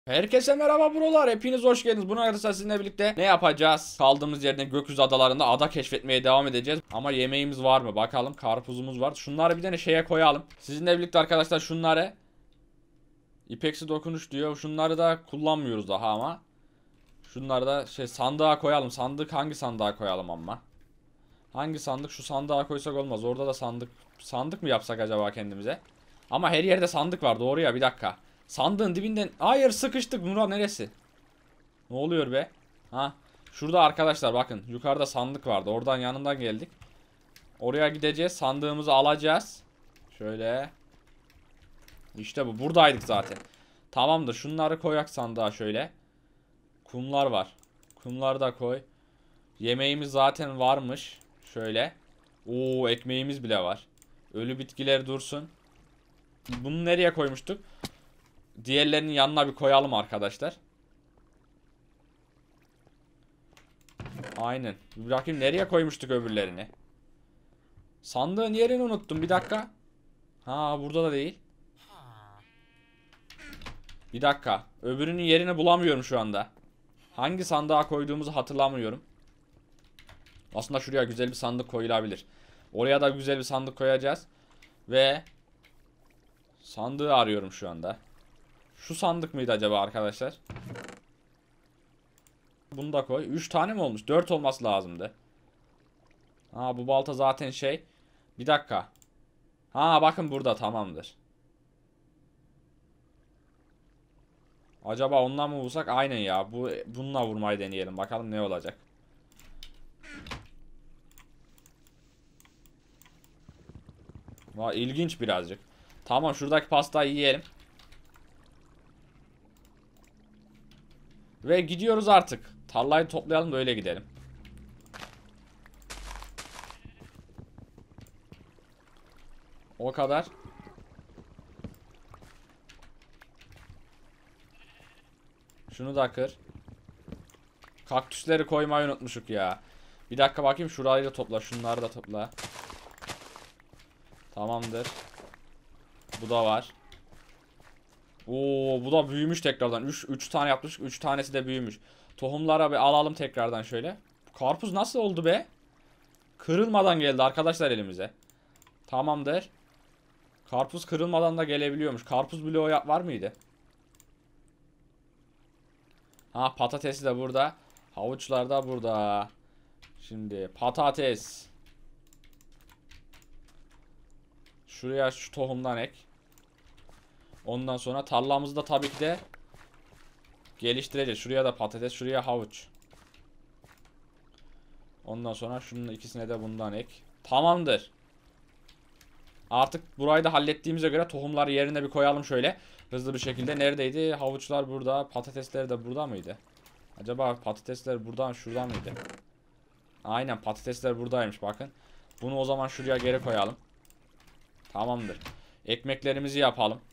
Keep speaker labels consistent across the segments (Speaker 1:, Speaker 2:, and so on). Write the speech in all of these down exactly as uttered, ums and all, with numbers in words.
Speaker 1: Herkese merhaba brolar, hepiniz hoş geldiniz. Bunu arkadaşlar sizinle birlikte ne yapacağız? Kaldığımız yerden gökyüzü adalarında ada keşfetmeye devam edeceğiz. Ama yemeğimiz var mı? Bakalım, karpuzumuz var. Şunları bir tane şeye koyalım. Sizinle birlikte arkadaşlar şunları İpeksi dokunuş diyor. Şunları da kullanmıyoruz daha ama. Şunları da şey sandığa koyalım. Sandık hangi sandığa koyalım ama? Hangi sandık? Şu sandığa koysak olmaz. Orada da sandık. Sandık mı yapsak acaba kendimize? Ama her yerde sandık var. Doğru ya, bir dakika. Sandığın dibinden. Hayır, sıkıştık. Murat neresi? Ne oluyor be? Ha. Şurada arkadaşlar bakın. Yukarıda sandık vardı. Oradan yanından geldik. Oraya gideceğiz. Sandığımızı alacağız. Şöyle. İşte bu. Buradaydık zaten. Tamamdır. Şunları koyak sandığa şöyle. Kumlar var. Kumları da koy. Yemeğimiz zaten varmış. Şöyle. Oo, ekmeğimiz bile var. Ölü bitkiler dursun. Bunu nereye koymuştuk? Diğerlerinin yanına bir koyalım arkadaşlar. Aynen. Bir bakayım nereye koymuştuk öbürlerini. Sandığın yerini unuttum. Bir dakika. Ha, burada da değil. Bir dakika. Öbürünün yerini bulamıyorum şu anda. Hangi sandığa koyduğumuzu hatırlamıyorum. Aslında şuraya güzel bir sandık koyulabilir. Oraya da güzel bir sandık koyacağız. Ve sandığı arıyorum şu anda. Şu sandık mıydı acaba arkadaşlar? Bunu da koy. üç tane mi olmuş? dört olması lazımdı. Ha, bu balta zaten şey. Bir dakika. Ha, bakın burada, tamamdır. Acaba ondan mı vursak? Aynen ya. Bu bununla vurmayı deneyelim. Bakalım ne olacak. Va, ilginç birazcık. Tamam, şuradaki pastayı yiyelim. Ve gidiyoruz artık. Tarlayı toplayalım da öyle gidelim. O kadar. Şunu da kır. Kaktüsleri koymayı unutmuşuk ya. Bir dakika bakayım, şurayı da topla. Şunları da topla. Tamamdır. Bu da var. Oo, bu da büyümüş tekrardan. üç üç tane yapmıştık. üç tanesi de büyümüş. Tohumlara bir alalım tekrardan şöyle. Karpuz nasıl oldu be? Kırılmadan geldi arkadaşlar elimize. Tamamdır. Karpuz kırılmadan da gelebiliyormuş. Karpuz bloğu yap var mıydı? Ha, patatesi de burada. Havuçlar da burada. Şimdi patates. Şuraya şu tohumdan ek. Ondan sonra tarlamızı da tabii ki de geliştireceğiz. Şuraya da patates, şuraya havuç. Ondan sonra şunun ikisine de bundan ek. Tamamdır. Artık burayı da hallettiğimize göre tohumları yerine bir koyalım şöyle. Hızlı bir şekilde. Neredeydi? Havuçlar burada. Patatesler de burada mıydı? Acaba patatesler buradan şuradan mıydı? Aynen, patatesler buradaymış bakın. Bunu o zaman şuraya geri koyalım. Tamamdır. Ekmeklerimizi yapalım.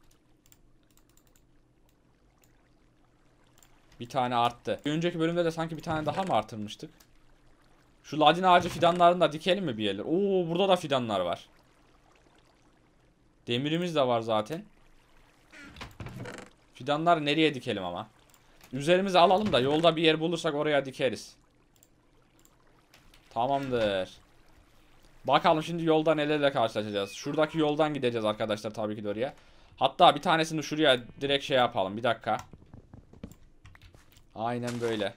Speaker 1: Bir tane arttı. Bir önceki bölümde de sanki bir tane daha mı artırmıştık? Şu ladin ağacı fidanlarını da dikelim mi bir yerler? Oo, burada da fidanlar var. Demirimiz de var zaten. Fidanları nereye dikelim ama? Üzerimize alalım da yolda bir yer bulursak oraya dikeriz. Tamamdır. Bakalım şimdi yolda nelerle karşılaşacağız. Şuradaki yoldan gideceğiz arkadaşlar, tabii ki de oraya. Hatta bir tanesini şuraya direkt şey yapalım. Bir dakika. Aynen böyle.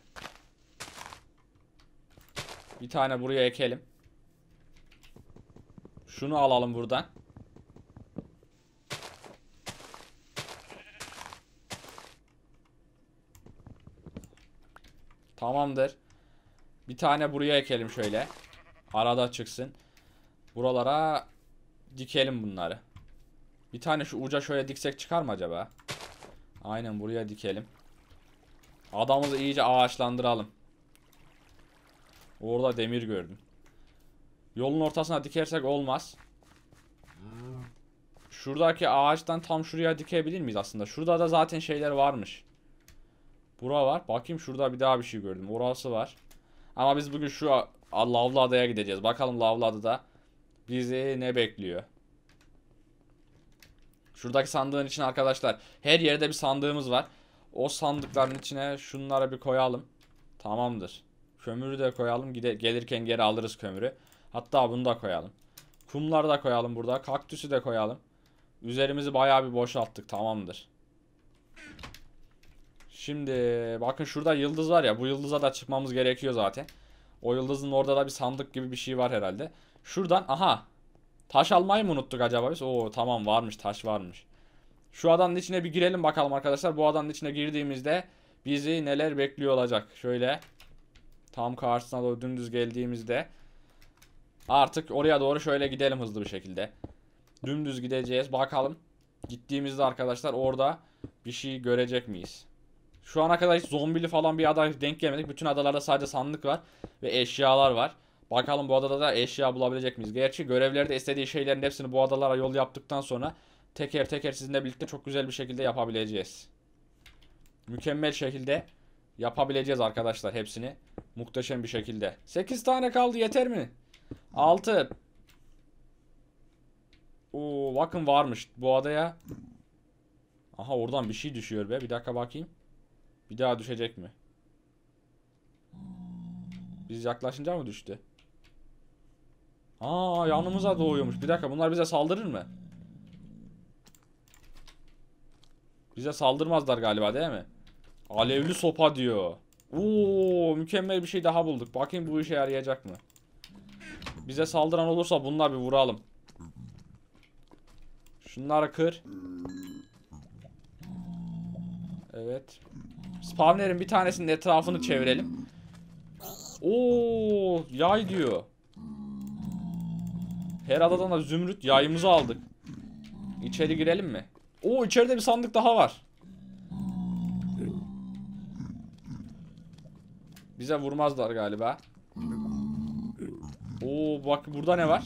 Speaker 1: Bir tane buraya ekelim. Şunu alalım buradan. Tamamdır. Bir tane buraya ekelim şöyle. Arada çıksın. Buralara dikelim bunları. Bir tane şu uca şöyle diksek çıkar mı acaba? Aynen, buraya dikelim. Adamımızı iyice ağaçlandıralım. Orada demir gördüm. Yolun ortasına dikersek olmaz. Şuradaki ağaçtan tam şuraya dikebilir miyiz aslında? Şurada da zaten şeyler varmış. Bura var. Bakayım, şurada bir daha bir şey gördüm. Orası var. Ama biz bugün şu Lavlı Adaya gideceğiz. Bakalım Lavlı Adada bizi ne bekliyor. Şuradaki sandığın için arkadaşlar her yerde bir sandığımız var. O sandıkların içine şunları bir koyalım. Tamamdır. Kömürü de koyalım. Gide gelirken geri alırız kömürü. Hatta bunu da koyalım. Kumları da koyalım burada. Kaktüsü de koyalım. Üzerimizi bayağı bir boşalttık. Tamamdır. Şimdi bakın şurada yıldız var ya. Bu yıldıza da çıkmamız gerekiyor zaten. O yıldızın orada da bir sandık gibi bir şey var herhalde. Şuradan aha. Taş almayı mı unuttuk acaba biz? Oo tamam, varmış, taş varmış. Şu adanın içine bir girelim bakalım arkadaşlar. Bu adanın içine girdiğimizde bizi neler bekliyor olacak. Şöyle tam karşısına doğru dümdüz geldiğimizde artık oraya doğru şöyle gidelim hızlı bir şekilde. Dümdüz gideceğiz. Bakalım gittiğimizde arkadaşlar orada bir şey görecek miyiz? Şu ana kadar hiç zombili falan bir ada denk gelmedik. Bütün adalarda sadece sandık var ve eşyalar var. Bakalım bu adada da eşya bulabilecek miyiz? Gerçi görevlerde istediği şeylerin hepsini bu adalara yol yaptıktan sonra teker teker sizinle birlikte çok güzel bir şekilde yapabileceğiz. Mükemmel şekilde yapabileceğiz arkadaşlar hepsini. Muhteşem bir şekilde. sekiz tane kaldı, yeter mi? altı. Oo bakın varmış bu adaya. Aha oradan bir şey düşüyor be. Bir dakika bakayım. Bir daha düşecek mi? Biz yaklaşınca mı düştü? Aa yanımıza doğuyormuş. Bir dakika, bunlar bize saldırır mı? Bize saldırmazlar galiba değil mi? Alevli sopa diyor. Oo mükemmel bir şey daha bulduk. Bakayım bu işe yarayacak mı? Bize saldıran olursa bununla bir vuralım. Şunları kır. Evet. Spawner'in bir tanesinin etrafını çevirelim. Oo yay diyor. Her adadan da zümrüt yayımızı aldık. İçeri girelim mi? Oo içeride bir sandık daha var. Bize vurmazlar galiba. Oo bak burada ne var?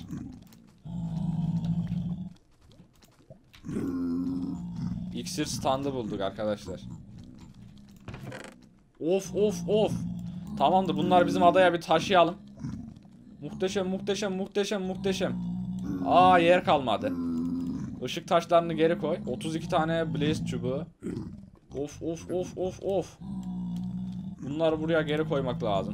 Speaker 1: İksir standı bulduk arkadaşlar. Of of of. Tamamdır, bunlar bizim adaya bir taşıyalım. Muhteşem muhteşem muhteşem muhteşem. Aa yer kalmadı. Işık taşlarını geri koy. otuz iki tane blaze çubuğu. Of of of of of. Bunları buraya geri koymak lazım.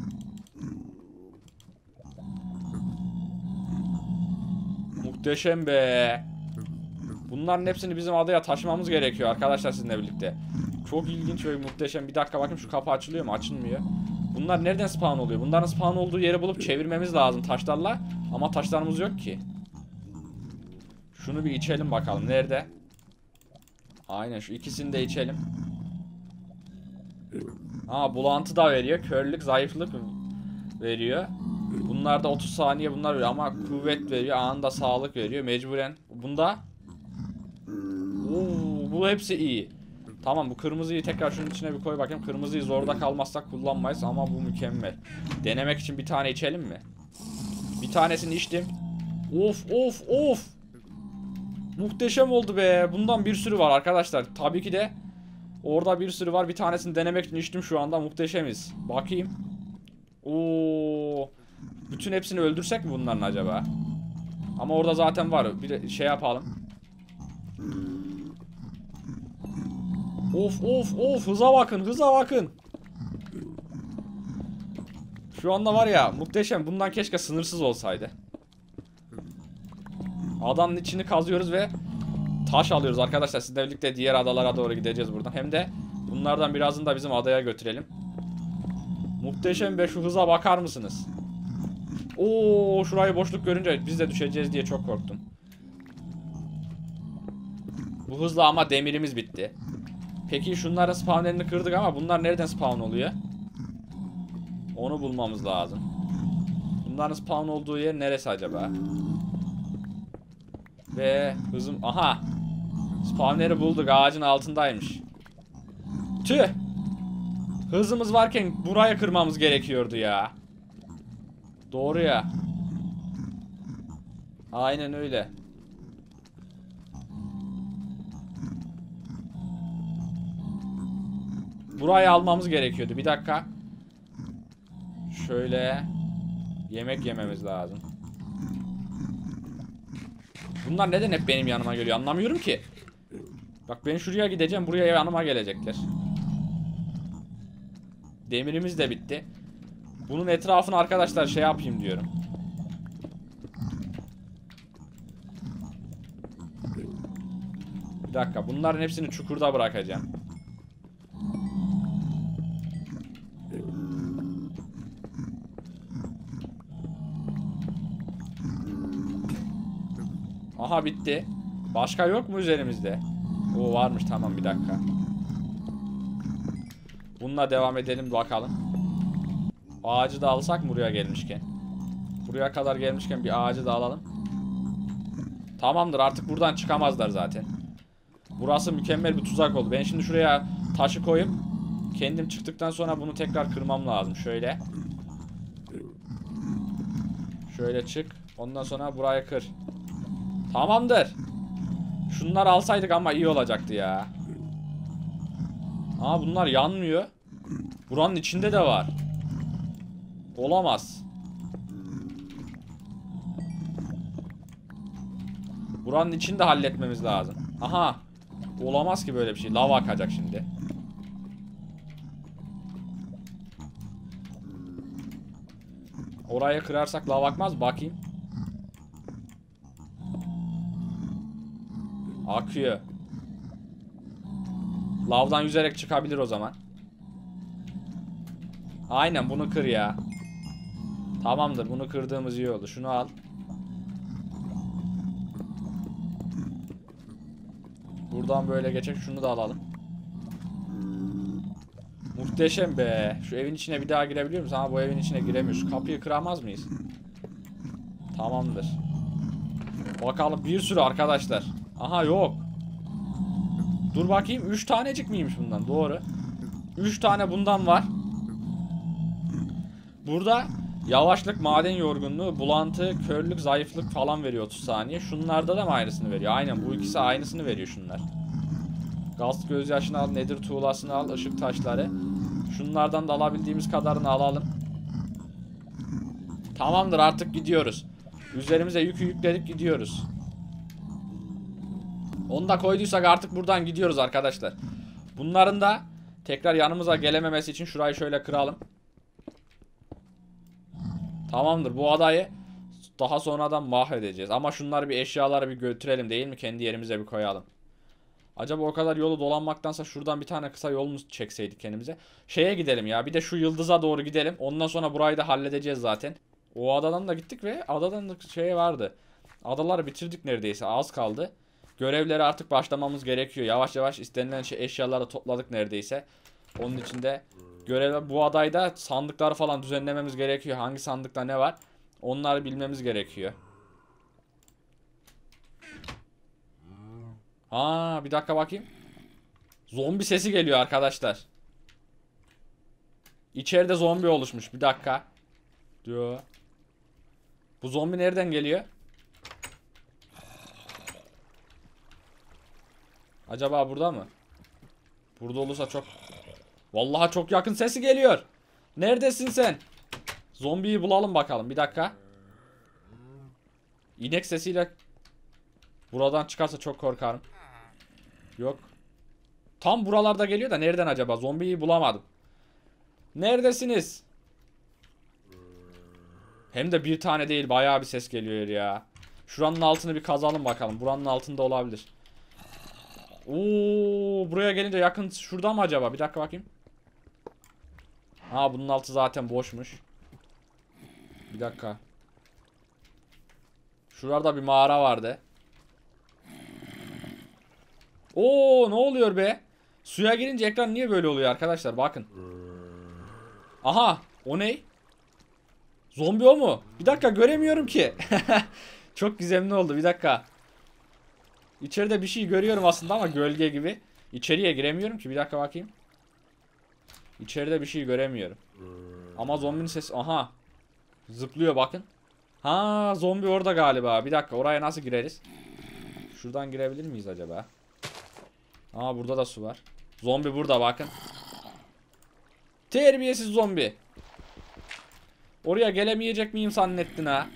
Speaker 1: Muhteşem be. Bunların hepsini bizim adaya taşımamız gerekiyor arkadaşlar sizinle birlikte. Çok ilginç ve muhteşem. Bir dakika bakayım, şu kapı açılıyor mu? Açılmıyor. Bunlar nereden spawn oluyor? Bunların spawn olduğu yeri bulup çevirmemiz lazım taşlarla. Ama taşlarımız yok ki. Şunu bir içelim bakalım. Nerede? Aynen şu ikisini de içelim. Aa bulantı da veriyor. Körlük, zayıflık veriyor. Bunlar da otuz saniye bunlar veriyor ama kuvvet veriyor. Anında sağlık veriyor. Mecburen. Bunda Oo, bu hepsi iyi. Tamam, bu kırmızıyı tekrar şunun içine bir koy bakayım. Kırmızıyı zorda kalmazsak kullanmayız ama bu mükemmel. Denemek için bir tane içelim mi? Bir tanesini içtim. Of of of. Muhteşem oldu be. Bundan bir sürü var arkadaşlar. Tabii ki de orada bir sürü var. Bir tanesini denemek için içtim şu anda. Muhteşemiz. Bakayım. Oo. Bütün hepsini öldürsek mi bunların acaba? Ama orada zaten var. Bir şey yapalım. Of of of, hıza bakın, hıza bakın. Şu anda var ya muhteşem. Bundan keşke sınırsız olsaydı. Adanın içini kazıyoruz ve taş alıyoruz arkadaşlar. Sizle birlikte diğer adalara doğru gideceğiz buradan. Hem de bunlardan birazını da bizim adaya götürelim. Muhteşem be, şu hıza bakar mısınız? Oo, şurayı boşluk görünce biz de düşeceğiz diye çok korktum. Bu hızla ama demirimiz bitti. Peki şunların spawnlerini kırdık ama bunlar nereden spawn oluyor? Onu bulmamız lazım. Bunların spawn olduğu yer neresi acaba? Ve hızım... Aha! Spawnleri bulduk, ağacın altındaymış. Tüh! Hızımız varken burayı kırmamız gerekiyordu ya. Doğru ya. Aynen öyle. Burayı almamız gerekiyordu. Bir dakika. Şöyle yemek yememiz lazım. Bunlar neden hep benim yanıma geliyor? Anlamıyorum ki. Bak ben şuraya gideceğim, buraya yanıma gelecekler. Demirimiz de bitti. Bunun etrafını arkadaşlar şey yapayım diyorum. Bir dakika, bunların hepsini çukurda bırakacağım. Aha bitti. Başka yok mu üzerimizde? O varmış, tamam, bir dakika. Bununla devam edelim bakalım. Ağacı da alsak mı buraya gelmişken? Buraya kadar gelmişken bir ağacı da alalım. Tamamdır, artık buradan çıkamazlar zaten. Burası mükemmel bir tuzak oldu. Ben şimdi şuraya taşı koyup kendim çıktıktan sonra bunu tekrar kırmam lazım. Şöyle. Şöyle çık. Ondan sonra burayı kır. Tamamdır. Şunları alsaydık ama iyi olacaktı ya. Aa, bunlar yanmıyor. Buranın içinde de var. Olamaz. Buranın içini de halletmemiz lazım. Aha. Olamaz ki böyle bir şey. Lava akacak şimdi. Orayı kırarsak lava akmaz. Bakayım. Akıyor. Lavdan yüzerek çıkabilir o zaman. Aynen, bunu kır ya. Tamamdır, bunu kırdığımız iyi oldu. Şunu al. Buradan böyle geçecek. Şunu da alalım. Muhteşem be. Şu evin içine bir daha girebiliyor muyuz? Ama bu evin içine giremiyoruz. Kapıyı kıramaz mıyız? Tamamdır. Bakalım, bir sürü arkadaşlar. Aha, yok. Dur bakayım, üç tanecik miymiş bundan? Doğru. üç tane bundan var. Burada yavaşlık, maden yorgunluğu, bulantı, körlük, zayıflık falan veriyor otuz saniye. Şunlarda da mı aynısını veriyor? Aynen, bu ikisi aynısını veriyor şunlar. Gaz gözyaşını al, nedir tuğlasını al, ışık taşları. Şunlardan da alabildiğimiz kadarını alalım. Tamamdır, artık gidiyoruz. Üzerimize yükü yükledik, gidiyoruz. Onu da koyduysak artık buradan gidiyoruz arkadaşlar. Bunların da tekrar yanımıza gelememesi için şurayı şöyle kıralım. Tamamdır, bu adayı daha sonradan mahvedeceğiz. Ama şunları bir, eşyaları bir götürelim değil mi? Kendi yerimize bir koyalım. Acaba o kadar yolu dolanmaktansa şuradan bir tane kısa yol mu çekseydik kendimize? Şeye gidelim ya, bir de şu yıldıza doğru gidelim. Ondan sonra burayı da halledeceğiz zaten. O adadan da gittik ve adadan da şey vardı. Adaları bitirdik neredeyse, az kaldı. Görevlere artık başlamamız gerekiyor. Yavaş yavaş istenilen şey, eşyaları topladık neredeyse. Onun için de görev, bu adayda sandıkları falan düzenlememiz gerekiyor. Hangi sandıkta ne var? Onları bilmemiz gerekiyor. Aa, bir dakika bakayım. Zombi sesi geliyor arkadaşlar. İçeride zombi oluşmuş. Bir dakika. Diyor. Bu zombi nereden geliyor? Acaba burada mı? Burada olursa çok... Vallahi çok yakın sesi geliyor. Neredesin sen? Zombiyi bulalım bakalım. Bir dakika. İnek sesiyle buradan çıkarsa çok korkarım. Yok. Tam buralarda geliyor da nereden acaba? Zombiyi bulamadım. Neredesiniz? Hem de bir tane değil, bayağı bir ses geliyor ya. Şuranın altını bir kazalım bakalım. Buranın altında olabilir. Oo, buraya gelince yakın şurada mı acaba? Bir dakika bakayım. Ha, bunun altı zaten boşmuş. Bir dakika. Şurada bir mağara vardı. Oo, ne oluyor be? Suya girince ekran niye böyle oluyor arkadaşlar? Bakın. Aha, o ne? Zombi o mu? Bir dakika, göremiyorum ki. Çok gizemli oldu, bir dakika. İçeride bir şey görüyorum aslında ama gölge gibi. İçeriye giremiyorum ki, bir dakika bakayım. İçeride bir şey göremiyorum. Ama zombinin sesi, aha. Zıplıyor bakın. Ha, zombi orada galiba. Bir dakika, oraya nasıl gireriz? Şuradan girebilir miyiz acaba? Aa, burada da su var. Zombi burada bakın. Terbiyesiz zombi. Oraya gelemeyecek miyim zannettin ha?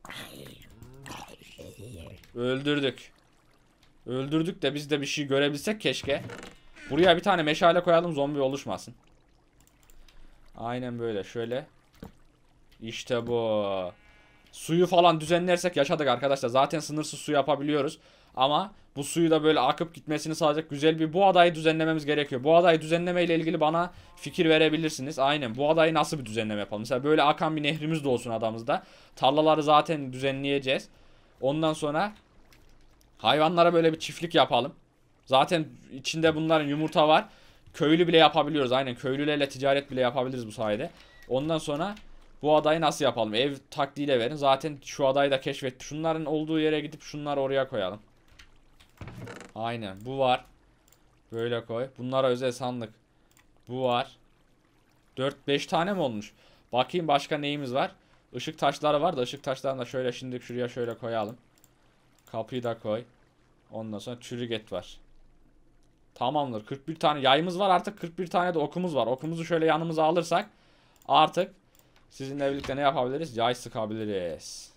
Speaker 1: Öldürdük. Öldürdük de biz de bir şey görebilsek keşke. Buraya bir tane meşale koyalım, zombi oluşmasın. Aynen böyle şöyle. İşte bu. Suyu falan düzenlersek yaşadık arkadaşlar. Zaten sınırsız su yapabiliyoruz. Ama bu suyu da böyle akıp gitmesini sağlayacak güzel bir bu adayı düzenlememiz gerekiyor. Bu adayı düzenleme ile ilgili bana fikir verebilirsiniz. Aynen, bu adayı nasıl bir düzenleme yapalım? Mesela böyle akan bir nehrimiz de olsun adamızda. Tarlaları zaten düzenleyeceğiz. Ondan sonra hayvanlara böyle bir çiftlik yapalım. Zaten içinde bunların yumurta var. Köylü bile yapabiliyoruz. Aynen, köylülerle ticaret bile yapabiliriz bu sayede. Ondan sonra bu adayı nasıl yapalım? Ev taktiğiyle verin. Zaten şu adayı da keşfettik. Şunların olduğu yere gidip şunları oraya koyalım. Aynen, bu var. Böyle koy. Bunlara özel sandık. Bu var. dört beş tane mi olmuş? Bakayım başka neyimiz var? Işık taşları var da ışık taşlarını da şöyle şimdi şuraya şöyle koyalım. Kapıyı da koy. Ondan sonra çürük et var. Tamamdır. kırk bir tane yayımız var artık. kırk bir tane de okumuz var. Okumuzu şöyle yanımıza alırsak artık sizinle birlikte ne yapabiliriz? Yay sıkabiliriz.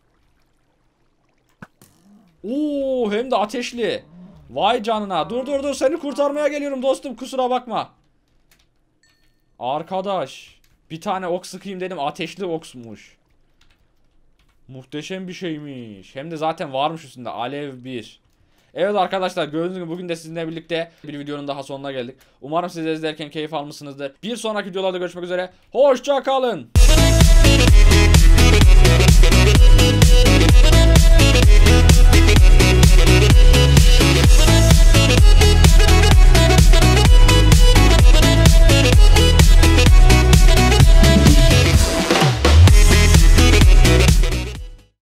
Speaker 1: Oo, hem de ateşli. Vay canına. Dur dur dur, seni kurtarmaya geliyorum dostum, kusura bakma. Arkadaş, bir tane ok sıkayım dedim, ateşli oksmuş. Muhteşem bir şeymiş. Hem de zaten varmış üstünde alev bir. Evet arkadaşlar, gördüğünüz gibi bugün de sizinle birlikte bir videonun daha sonuna geldik. Umarım siz de izlerken keyif almışsınızdır. Bir sonraki videolarda görüşmek üzere. Hoşça kalın.